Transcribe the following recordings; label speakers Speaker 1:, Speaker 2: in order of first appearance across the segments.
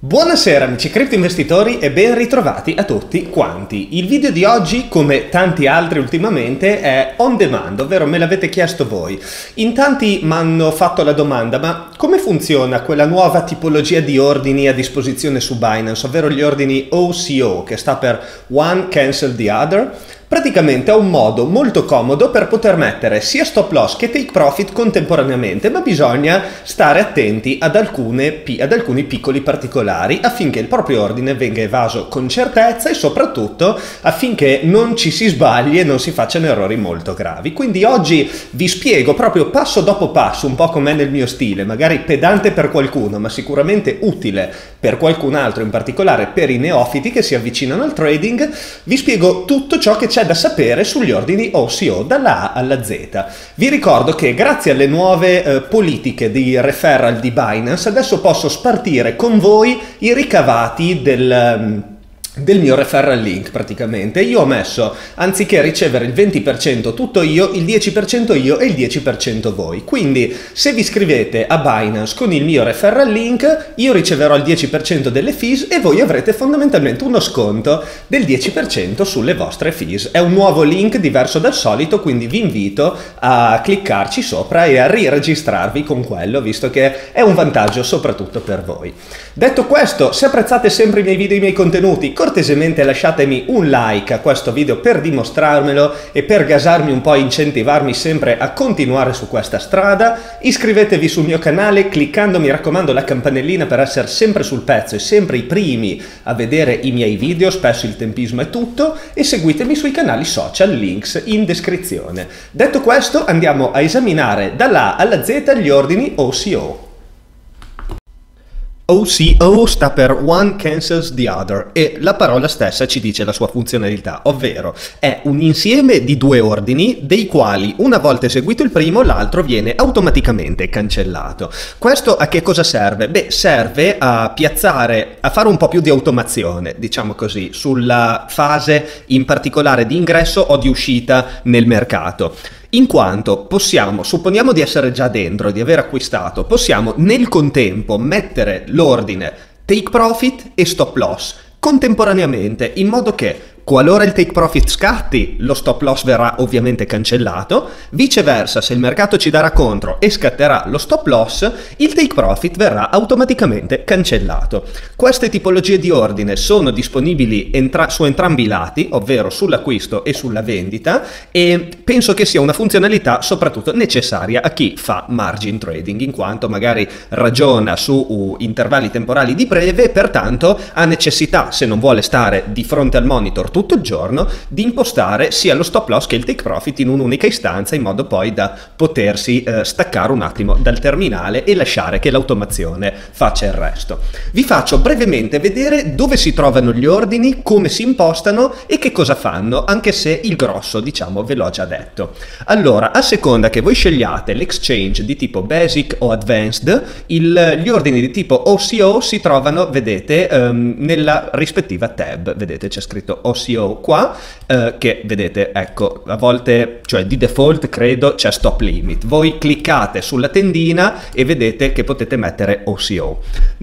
Speaker 1: Buonasera amici cripto investitori e ben ritrovati a tutti quanti. Il video di oggi, come tanti altri ultimamente, è on demand, ovvero me l'avete chiesto voi. In tanti mi hanno fatto la domanda: ma come funziona quella nuova tipologia di ordini a disposizione su Binance, ovvero gli ordini OCO, che sta per One Cancel the Other? Praticamente è un modo molto comodo per poter mettere sia stop loss che take profit contemporaneamente, ma bisogna stare attenti ad alcuni piccoli particolari affinché il proprio ordine venga evaso con certezza e soprattutto affinché non ci si sbagli e non si facciano errori molto gravi. Quindi oggi vi spiego proprio passo dopo passo, un po' com'è nel mio stile, magari pedante per qualcuno, ma sicuramente utile per qualcun altro, in particolare per i neofiti che si avvicinano al trading. Vi spiego tutto ciò che c'è da sapere sugli ordini OCO dalla A alla Z. Vi ricordo che grazie alle nuove politiche di referral di Binance adesso posso spartire con voi i ricavati del mio referral link. Praticamente io ho messo, anziché ricevere il 20% tutto io, il 10% io e il 10% voi. Quindi se vi iscrivete a Binance con il mio referral link, io riceverò il 10% delle fees e voi avrete fondamentalmente uno sconto del 10% sulle vostre fees. È un nuovo link diverso dal solito, quindi vi invito a cliccarci sopra e a riregistrarvi con quello, visto che è un vantaggio soprattutto per voi. Detto questo, se apprezzate sempre i miei video e i miei contenuti, cortesemente lasciatemi un like a questo video per dimostrarmelo e per gasarmi un po' e incentivarmi sempre a continuare su questa strada. Iscrivetevi sul mio canale cliccando, mi raccomando, la campanellina per essere sempre sul pezzo e sempre i primi a vedere i miei video, spesso il tempismo è tutto, e seguitemi sui canali social, links in descrizione. Detto questo, andiamo a esaminare dalla A alla Z gli ordini OCO. OCO sta per One Cancels the Other e la parola stessa ci dice la sua funzionalità, ovvero è un insieme di due ordini dei quali una volta eseguito il primo l'altro viene automaticamente cancellato. Questo a che cosa serve? Beh, serve a piazzare, a fare un po' più di automazione, diciamo così, sulla fase in particolare di ingresso o di uscita nel mercato. In quanto possiamo, supponiamo di essere già dentro, di aver acquistato, possiamo nel contempo mettere l'ordine take profit e stop loss contemporaneamente, in modo che qualora il take profit scatti, lo stop loss verrà ovviamente cancellato, viceversa se il mercato ci darà contro e scatterà lo stop loss, il take profit verrà automaticamente cancellato. Queste tipologie di ordine sono disponibili su entrambi i lati, ovvero sull'acquisto e sulla vendita, e penso che sia una funzionalità soprattutto necessaria a chi fa margin trading, in quanto magari ragiona su intervalli temporali di breve e pertanto ha necessità, se non vuole stare di fronte al monitor tutto il giorno, di impostare sia lo stop loss che il take profit in un'unica istanza, in modo poi da potersi staccare un attimo dal terminale e lasciare che l'automazione faccia il resto. Vi faccio brevemente vedere dove si trovano gli ordini, come si impostano e che cosa fanno, anche se il grosso, diciamo, ve l'ho già detto. Allora, a seconda che voi scegliate l'exchange di tipo basic o advanced, gli ordini di tipo OCO si trovano, vedete, nella rispettiva tab. Vedete, c'è scritto OCO qua, che vedete, ecco, a volte, cioè di default credo c'è stop limit. Voi cliccate sulla tendina e vedete che potete mettere OCO.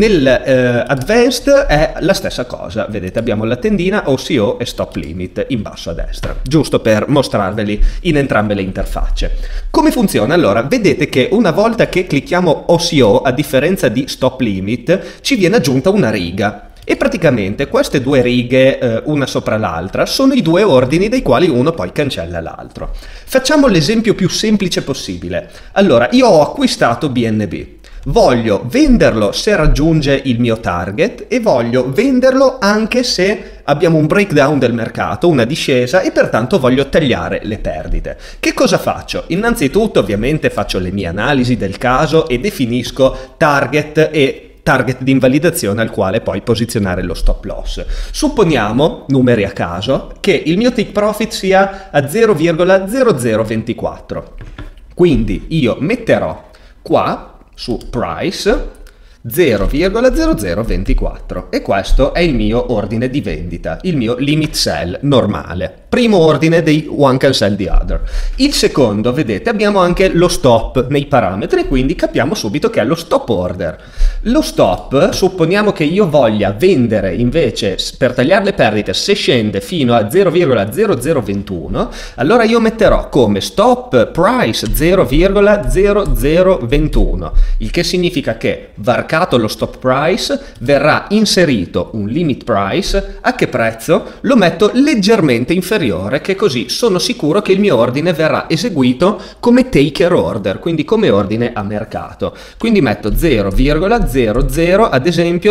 Speaker 1: Nel advanced è la stessa cosa, vedete, abbiamo la tendina OCO e stop limit in basso a destra, giusto per mostrarveli in entrambe le interfacce. Come funziona? Allora, vedete che una volta che clicchiamo OCO, a differenza di stop limit, ci viene aggiunta una riga. E praticamente queste due righe, una sopra l'altra, sono i due ordini dei quali uno poi cancella l'altro. Facciamo l'esempio più semplice possibile. Allora, io ho acquistato BNB. Voglio venderlo se raggiunge il mio target e voglio venderlo anche se abbiamo un breakdown del mercato, una discesa, e pertanto voglio tagliare le perdite. Che cosa faccio? Innanzitutto ovviamente faccio le mie analisi del caso e definisco target di invalidazione al quale poi posizionare lo stop loss. Supponiamo, numeri a caso, che il mio take profit sia a 0,0024. Quindi io metterò qua su price 0,0024 e questo è il mio ordine di vendita, il mio limit sell normale. Primo ordine dei one can sell the other. Il secondo, vedete, abbiamo anche lo stop nei parametri, quindi capiamo subito che è lo stop order. Lo stop, supponiamo che io voglia vendere invece per tagliare le perdite se scende fino a 0,0021, allora io metterò come stop price 0,0021, il che significa che varcato lo stop price verrà inserito un limit price. A che prezzo? Lo metto leggermente inferiore, che così sono sicuro che il mio ordine verrà eseguito come taker order, quindi come ordine a mercato. Quindi metto 0,00 ad esempio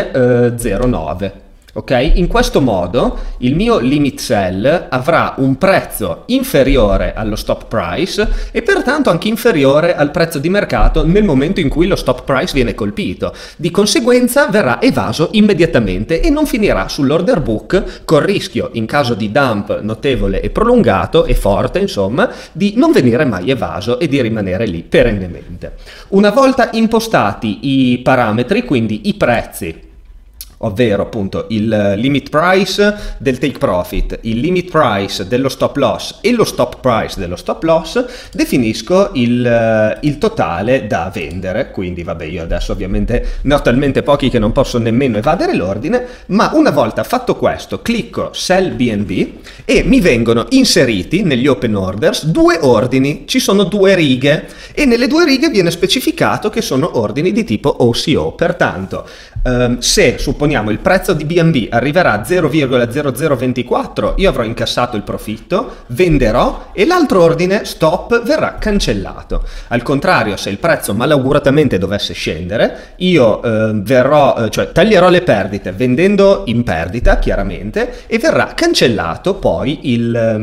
Speaker 1: 209. Ok? In questo modo il mio limit sell avrà un prezzo inferiore allo stop price e pertanto anche inferiore al prezzo di mercato nel momento in cui lo stop price viene colpito. Di conseguenza verrà evaso immediatamente e non finirà sull'order book, col rischio, in caso di dump notevole e prolungato e forte, insomma, di non venire mai evaso e di rimanere lì perennemente. Una volta impostati i parametri, quindi i prezzi, ovvero appunto il limit price del take profit, il limit price dello stop loss e lo stop price dello stop loss, definisco il totale da vendere. Quindi vabbè, io adesso ovviamente ne ho talmente pochi che non posso nemmeno evadere l'ordine, ma una volta fatto questo clicco sell BNB e mi vengono inseriti negli open orders due ordini, ci sono due righe e nelle due righe viene specificato che sono ordini di tipo OCO. Pertanto se supponiamo il prezzo di BNB arriverà a 0,0024, io avrò incassato il profitto, venderò e l'altro ordine stop verrà cancellato. Al contrario, se il prezzo malauguratamente dovesse scendere, io taglierò le perdite vendendo in perdita chiaramente e verrà cancellato poi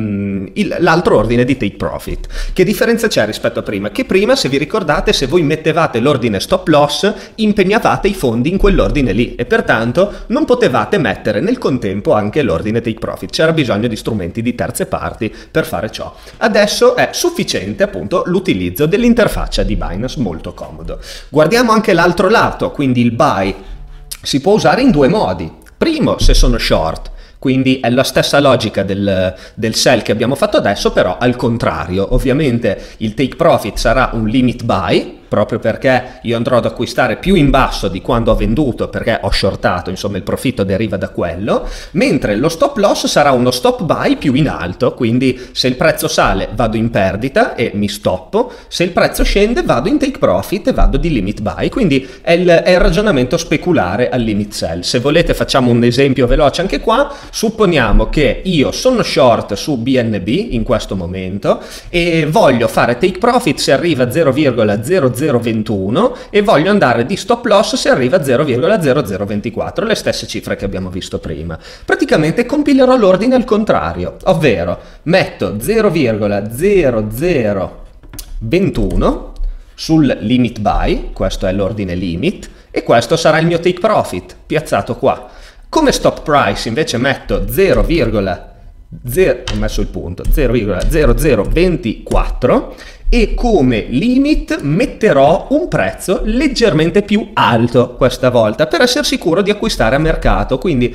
Speaker 1: l'altro ordine di take profit. Che differenza c'è rispetto a prima? Che prima, se vi ricordate, se voi mettevate l'ordine stop loss impegnavate i fondi in quell'ordine lì e pertanto non potevate mettere nel contempo anche l'ordine take profit, c'era bisogno di strumenti di terze parti per fare ciò. Adesso è sufficiente appunto l'utilizzo dell'interfaccia di Binance, molto comodo. Guardiamo anche l'altro lato, quindi il buy si può usare in due modi. Primo, se sono short, quindi è la stessa logica del sell che abbiamo fatto adesso, però al contrario. Ovviamente il take profit sarà un limit buy, proprio perché io andrò ad acquistare più in basso di quando ho venduto, perché ho shortato, insomma il profitto deriva da quello, mentre lo stop loss sarà uno stop buy più in alto, quindi se il prezzo sale vado in perdita e mi stoppo, se il prezzo scende vado in take profit e vado di limit buy, quindi è il ragionamento speculare al limit sell. Se volete facciamo un esempio veloce anche qua. Supponiamo che io sono short su BNB in questo momento e voglio fare take profit se arriva a 0,0021 e voglio andare di stop loss se arriva a 0,0024, le stesse cifre che abbiamo visto prima. Praticamente compilerò l'ordine al contrario, ovvero metto 0,0021 sul limit buy, questo è l'ordine limit, e questo sarà il mio take profit piazzato qua. Come stop price invece metto 0,0024 e come limit metterò un prezzo leggermente più alto questa volta per essere sicuro di acquistare a mercato, quindi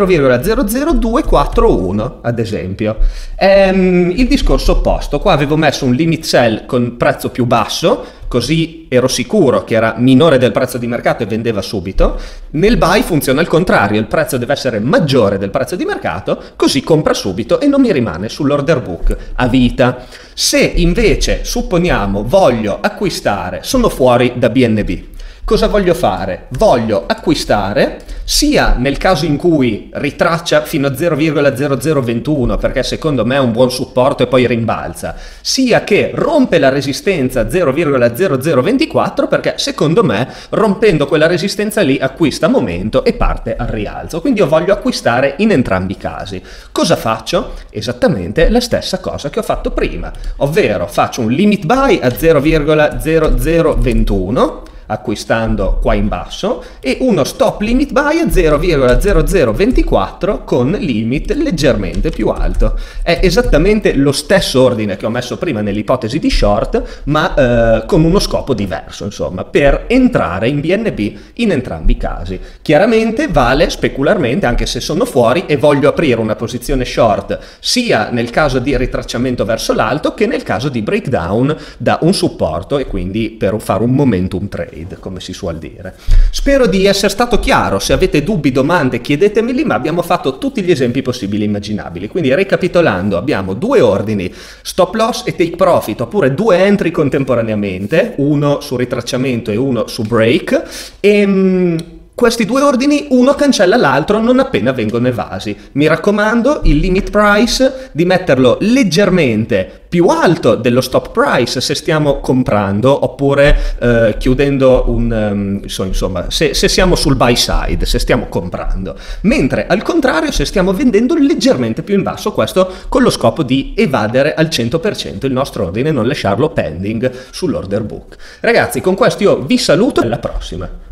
Speaker 1: 0,00241 ad esempio. Il discorso opposto, qua avevo messo un limit sell con prezzo più basso, così ero sicuro che era minore del prezzo di mercato e vendeva subito. Nel buy funziona al contrario, il prezzo deve essere maggiore del prezzo di mercato, così compra subito e non mi rimane sull'order book a vita. Se invece, supponiamo, voglio acquistare, sono fuori da BNB, cosa voglio fare? Voglio acquistare sia nel caso in cui ritraccia fino a 0,0021 perché secondo me è un buon supporto e poi rimbalza, sia che rompe la resistenza 0,0024 perché secondo me rompendo quella resistenza lì acquista a momento e parte al rialzo. Quindi io voglio acquistare in entrambi i casi. Cosa faccio? Esattamente la stessa cosa che ho fatto prima, ovvero faccio un limit buy a 0,0021. acquistando qua in basso, e uno stop limit buy a 0,0024 con limit leggermente più alto. È esattamente lo stesso ordine che ho messo prima nell'ipotesi di short, ma con uno scopo diverso, insomma, per entrare in BNB in entrambi i casi. Chiaramente vale specularmente anche se sono fuori e voglio aprire una posizione short sia nel caso di ritracciamento verso l'alto che nel caso di breakdown da un supporto, e quindi per fare un momentum trade, come si suol dire. Spero di essere stato chiaro. Se avete dubbi, domande, chiedetemeli, ma abbiamo fatto tutti gli esempi possibili e immaginabili. Quindi ricapitolando, abbiamo due ordini, stop loss e take profit, oppure due entry contemporaneamente, uno su ritracciamento e uno su break, e questi due ordini uno cancella l'altro non appena vengono evasi. Mi raccomando, il limit price di metterlo leggermente più alto dello stop price se stiamo comprando, oppure chiudendo insomma, se siamo sul buy side, se stiamo comprando, mentre al contrario se stiamo vendendo leggermente più in basso, questo con lo scopo di evadere al 100% il nostro ordine e non lasciarlo pending sull'order book. Ragazzi, con questo io vi saluto e alla prossima.